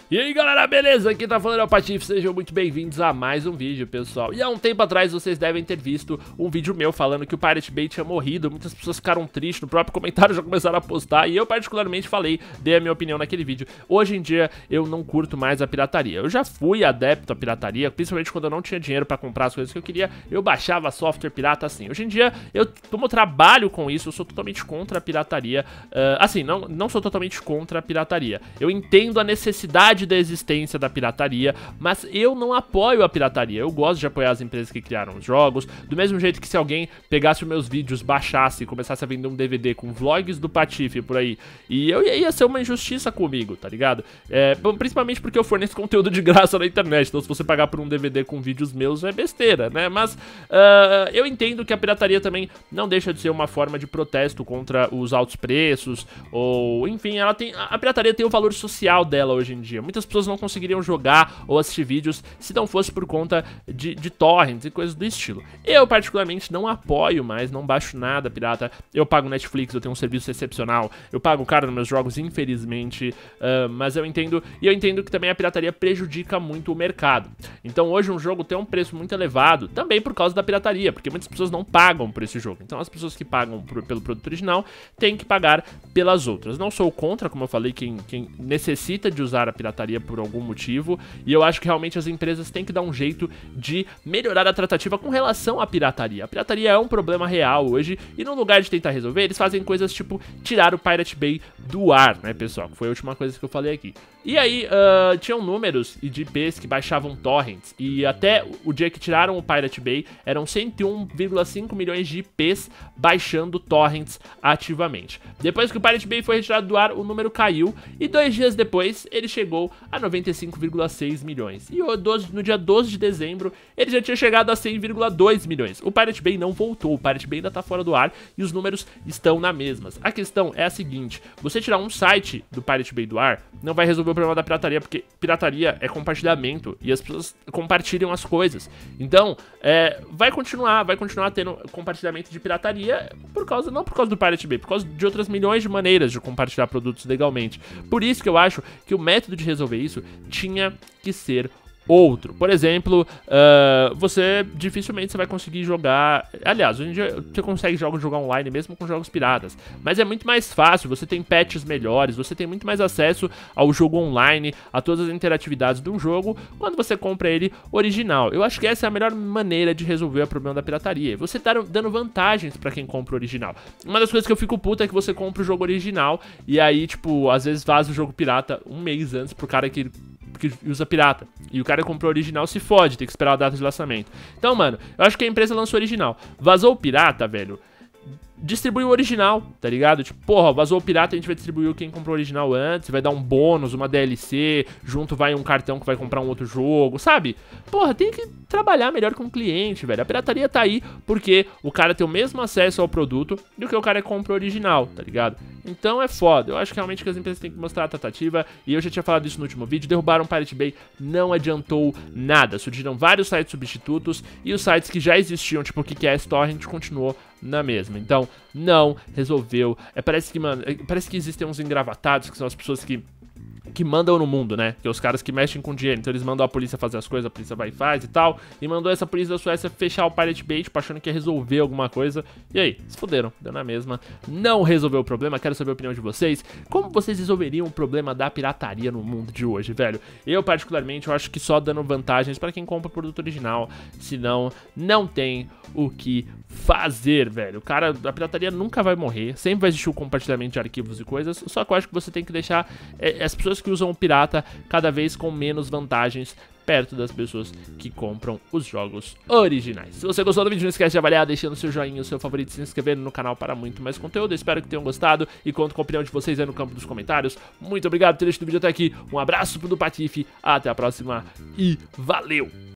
E aí galera, beleza? Aqui tá falando é o Patife, sejam muito bem-vindos a mais um vídeo, pessoal. E há um tempo atrás vocês devem ter visto um vídeo meu falando que o Pirate Bay tinha morrido. Muitas pessoas ficaram tristes, no próprio comentário já começaram a postar. E eu particularmente falei, dei a minha opinião naquele vídeo. Hoje em dia eu não curto mais a pirataria. Eu já fui adepto à pirataria, principalmente quando eu não tinha dinheiro pra comprar as coisas que eu queria. Eu baixava software pirata assim. Hoje em dia eu como trabalho com isso, eu sou totalmente contra a pirataria. Assim, não sou totalmente contra a pirataria. Eu entendo a necessidade da existência da pirataria, mas eu não apoio a pirataria. Eu gosto de apoiar as empresas que criaram os jogos, do mesmo jeito que se alguém pegasse os meus vídeos, baixasse e começasse a vender um DVD com vlogs do Patife por aí, e ia ser uma injustiça comigo, tá ligado? Principalmente porque eu forneço conteúdo de graça na internet, então se você pagar por um DVD com vídeos meus é besteira, né? Mas eu entendo que a pirataria também não deixa de ser uma forma de protesto contra os altos preços, ou enfim, a pirataria tem o valor social dela hoje em dia. Muitas pessoas não conseguiriam jogar ou assistir vídeos se não fosse por conta de torrents e coisas do estilo. Eu particularmente não apoio mais, não baixo nada pirata. Eu pago Netflix, eu tenho um serviço excepcional, eu pago caro nos meus jogos, infelizmente, mas eu entendo que também a pirataria prejudica muito o mercado. Então hoje um jogo tem um preço muito elevado, também por causa da pirataria, porque muitas pessoas não pagam por esse jogo. Então as pessoas que pagam pelo produto original têm que pagar pelas outras. Não sou contra, como eu falei, quem necessita de usar a pirataria por algum motivo, e eu acho que realmente as empresas têm que dar um jeito de melhorar a tratativa com relação à pirataria. A pirataria é um problema real hoje, e no lugar de tentar resolver, eles fazem coisas tipo tirar o Pirate Bay do ar, né, pessoal? Foi a última coisa que eu falei aqui. E aí, tinham números de IPs que baixavam torrents, e até o dia que tiraram o Pirate Bay, eram 101,5 milhões de IPs baixando torrents ativamente. Depois que o Pirate Bay foi retirado do ar, o número caiu, e 2 dias depois, ele chegou a 95,6 milhões. E no dia 12 de dezembro, ele já tinha chegado a 100,2 milhões. O Pirate Bay não voltou, o Pirate Bay ainda tá fora do ar, e os números estão na mesma. A questão é a seguinte: você tirar um site do Pirate Bay do ar, não vai resolver o problema da pirataria, porque pirataria é compartilhamento, e as pessoas compartilham as coisas. Então, vai continuar tendo compartilhamento de pirataria, não por causa do Pirate Bay, por causa de outras milhões de maneiras de compartilhar produtos legalmente. Por isso que eu acho que o método de resolver isso tinha que ser outro. Por exemplo, você dificilmente vai conseguir jogar. Aliás, hoje em dia você consegue jogar online mesmo com jogos piratas, mas é muito mais fácil, você tem patches melhores, você tem muito mais acesso ao jogo online, a todas as interatividades de um jogo, quando você compra ele original. Eu acho que essa é a melhor maneira de resolver o problema da pirataria. Você tá dando vantagens pra quem compra o original. Uma das coisas que eu fico puto é que você compra o jogo original e aí, tipo, às vezes vaza o jogo pirata um mês antes pro cara que usa pirata. E o cara comprou o original, se fode, tem que esperar a data de lançamento. Então, mano, eu acho que a empresa lançou o original. Vazou o pirata, velho, distribui o original, tá ligado? Tipo, porra, vazou o pirata, a gente vai distribuir quem comprou o original antes, vai dar um bônus, uma DLC, junto vai um cartão que vai comprar um outro jogo, sabe? Porra, tem que trabalhar melhor com o cliente, velho. A pirataria tá aí porque o cara tem o mesmo acesso ao produto do que o cara que comprou o original, tá ligado? Então é foda. Eu acho que realmente que as empresas têm que mostrar a tratativa, e eu já tinha falado isso no último vídeo. Derrubaram o Pirate Bay, não adiantou nada. Surgiram vários sites substitutos, e os sites que já existiam, tipo o KickAss Torrent, continuou na mesma. Então, não resolveu. Parece que existem uns engravatados, que são as pessoas que mandam no mundo, né? Que é os caras que mexem com dinheiro. Então eles mandam a polícia fazer as coisas, a polícia vai e faz e tal. E mandou essa polícia da Suécia fechar o Pirate Bay, tipo, achando que ia resolver alguma coisa. E aí, se fuderam, deu na mesma. Não resolveu o problema, quero saber a opinião de vocês. Como vocês resolveriam o problema da pirataria no mundo de hoje, velho? Eu, particularmente, eu acho que só dando vantagens pra quem compra o produto original. Senão, não tem o que fazer, velho. A pirataria nunca vai morrer. Sempre vai existir o compartilhamento de arquivos e coisas. Só que eu acho que você tem que deixar as pessoas que usam o pirata cada vez com menos vantagens perto das pessoas que compram os jogos originais. Se você gostou do vídeo, não esquece de avaliar, deixando seu joinha, o seu favorito, se inscrevendo no canal para muito mais conteúdo. Eu espero que tenham gostado e conto com a opinião de vocês aí no campo dos comentários. Muito obrigado por ter assistido o vídeo até aqui. Um abraço pro do Patife, até a próxima e valeu!